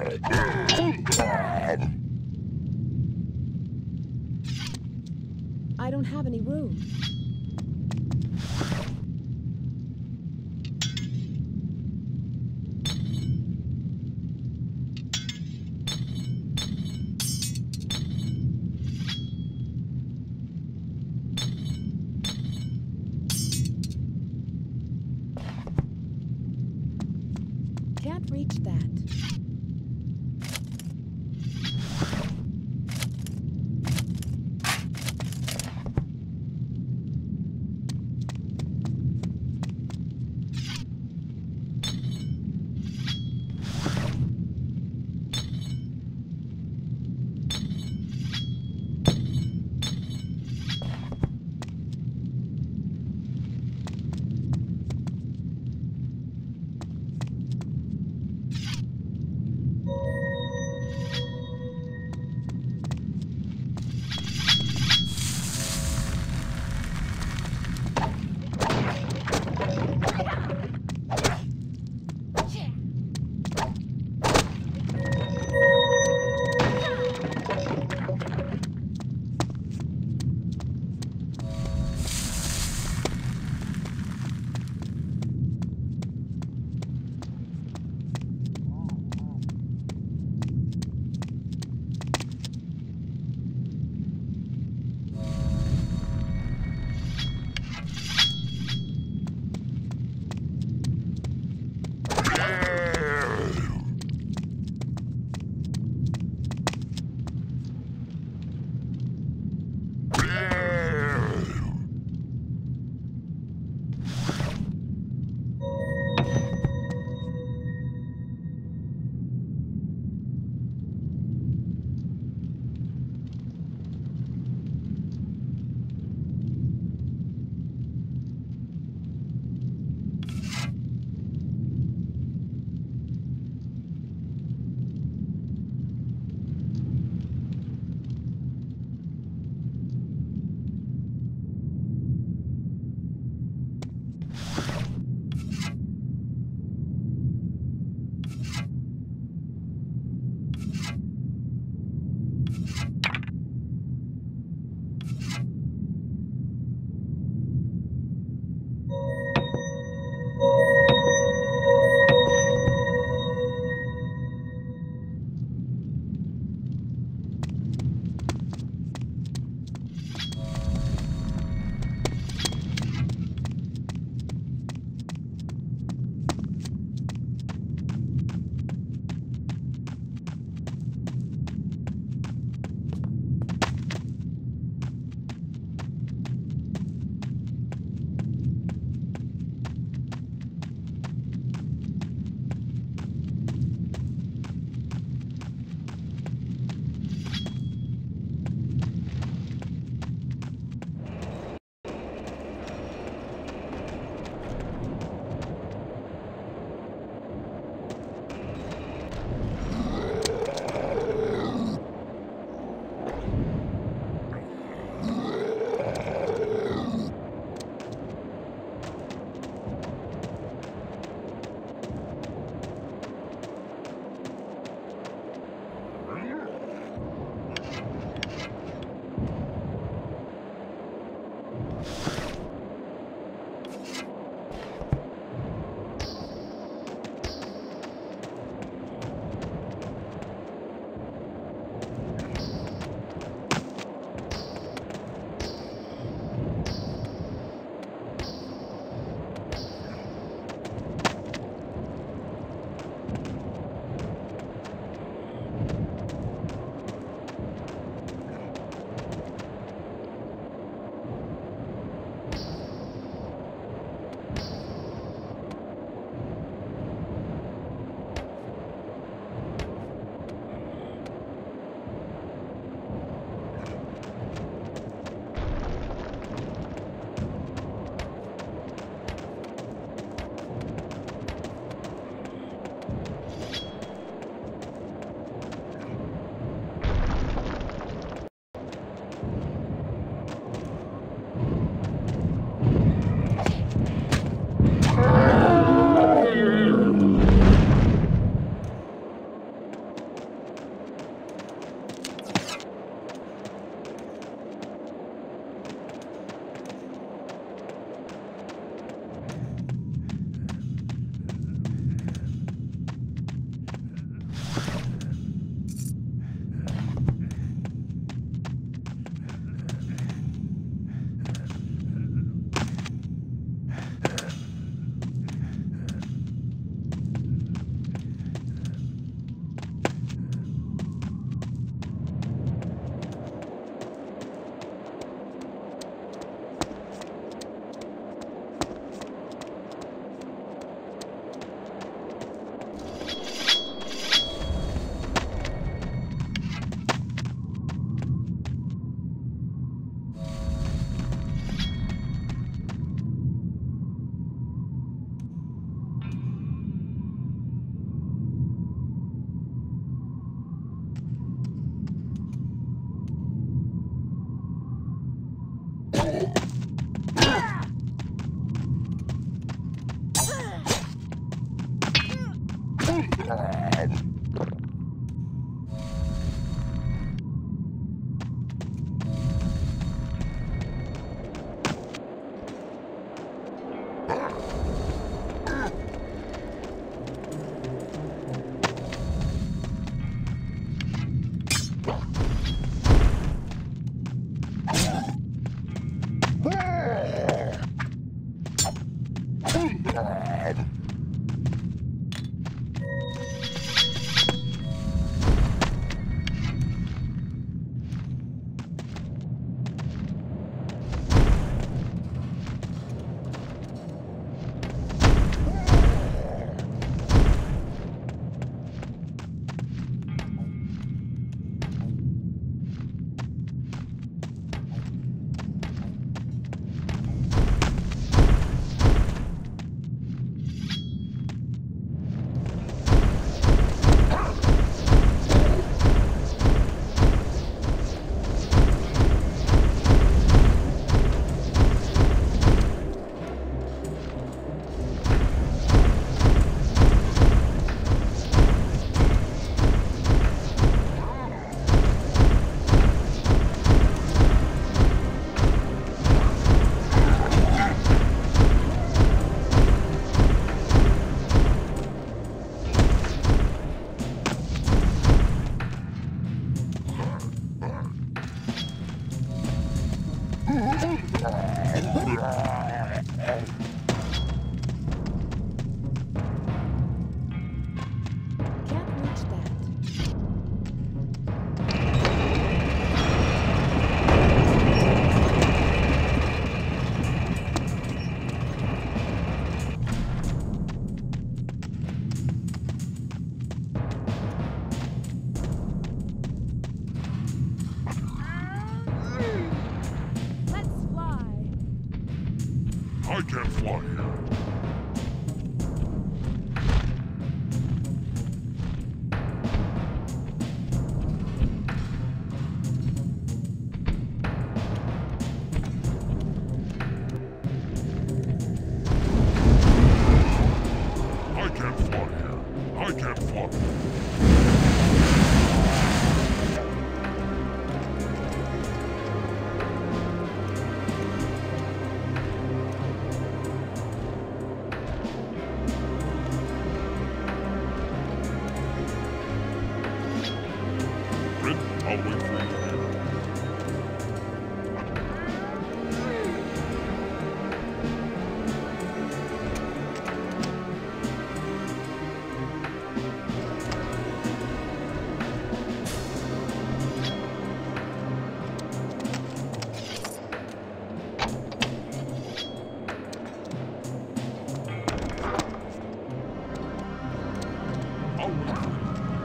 I don't have any room. Can't reach that. fly here. I can't fly here. I can't fly. Rynn, I'll wait for you here. I'll wait for you.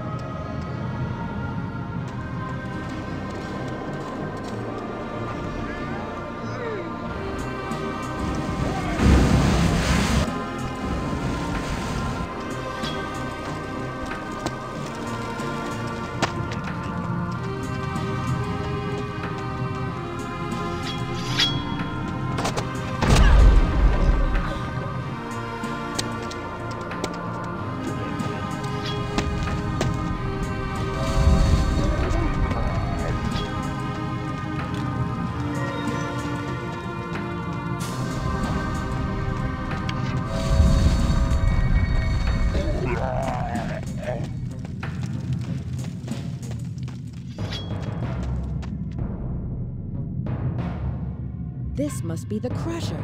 This must be the Crusher.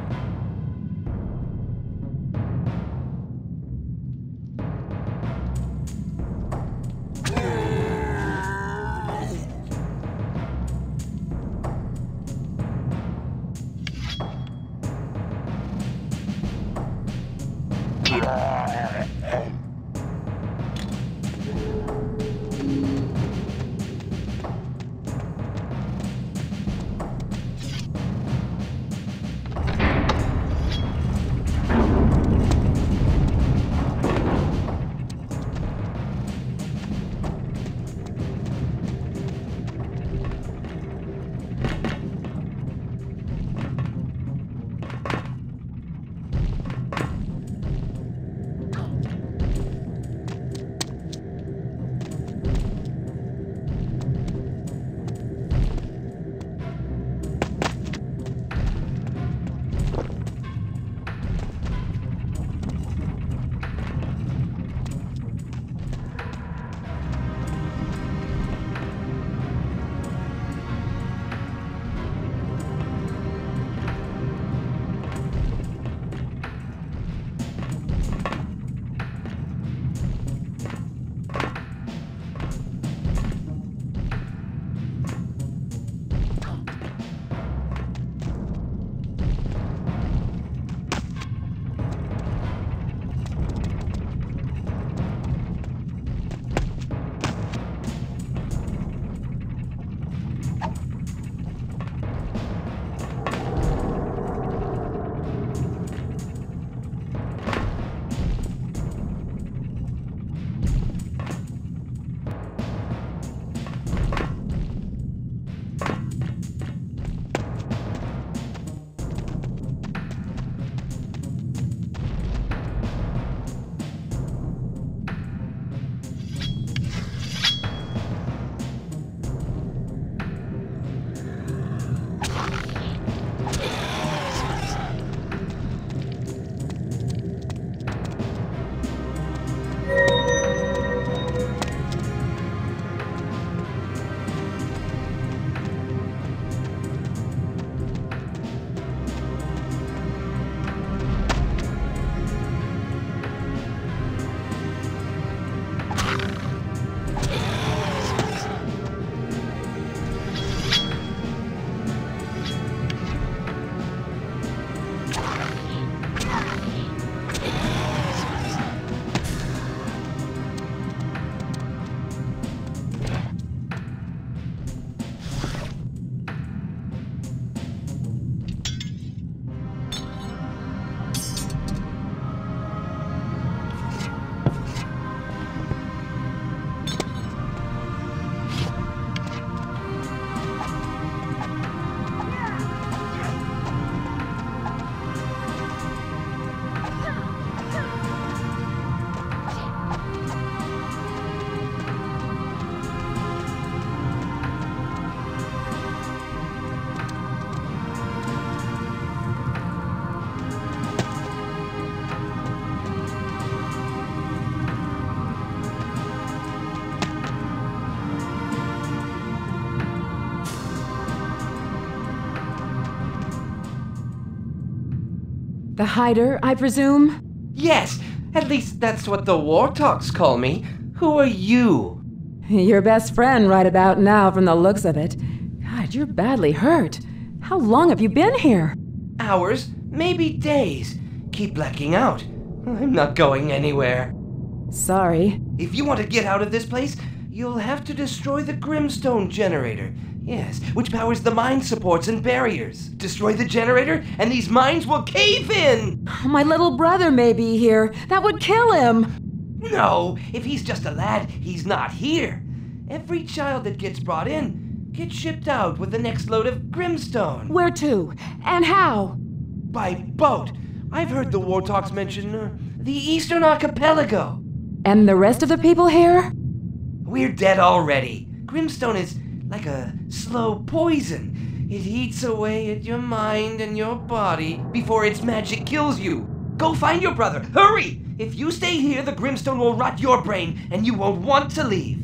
The hider, I presume? Yes, at least that's what the Wartalks call me. Who are you? Your best friend right about now from the looks of it. God, you're badly hurt. How long have you been here? Hours, maybe days. Keep blacking out. I'm not going anywhere. Sorry. If you want to get out of this place, you'll have to destroy the Grimstone generator. Yes, which powers the mine supports and barriers. Destroy the generator, and these mines will cave in! My little brother may be here. That would kill him. No, if he's just a lad, he's not here. Every child that gets brought in gets shipped out with the next load of Grimstone. Where to? And how? By boat. I've heard the Wartalks mention the Eastern Archipelago. And the rest of the people here? We're dead already. Grimstone is like a slow poison. It eats away at your mind and your body before its magic kills you. Go find your brother. Hurry! If you stay here, the Grimstone will rot your brain and you won't want to leave.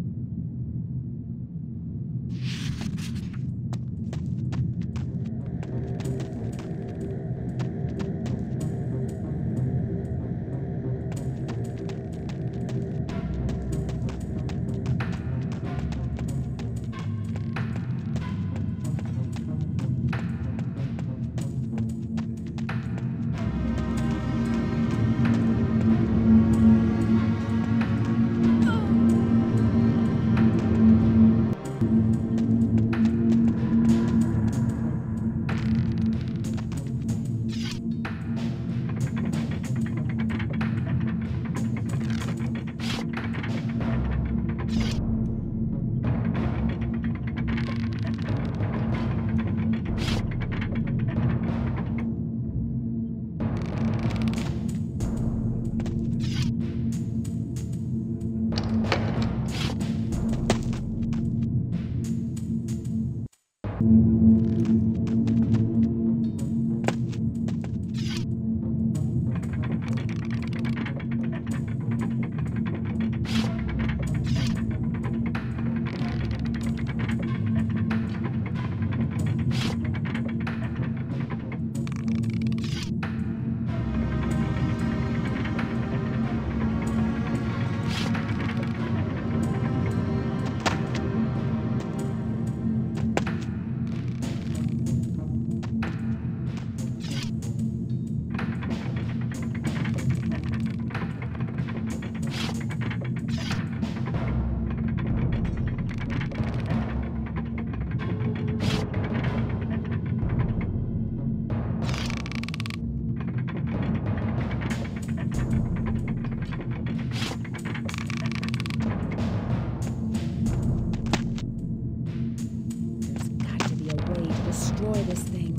Destroy this thing.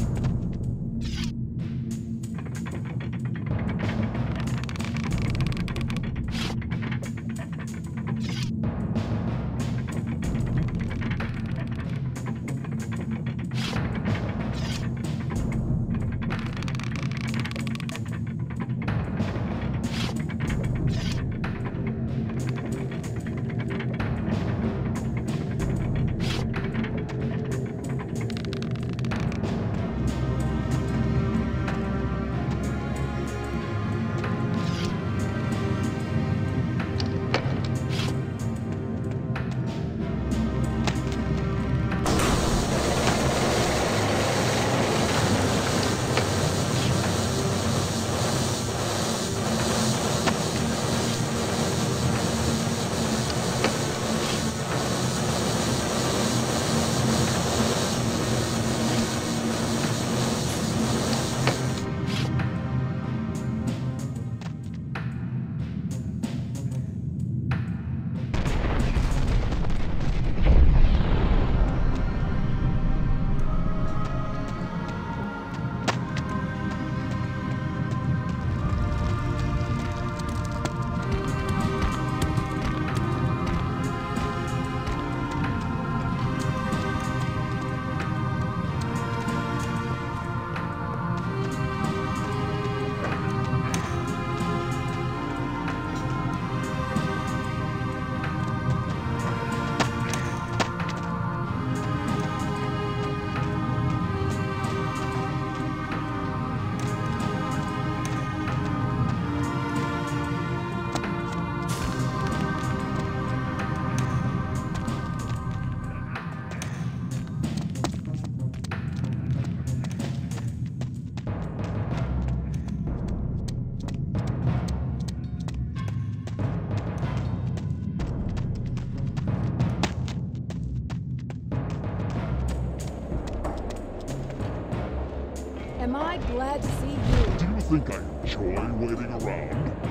am I glad to see you. Do you think I enjoy waiting around?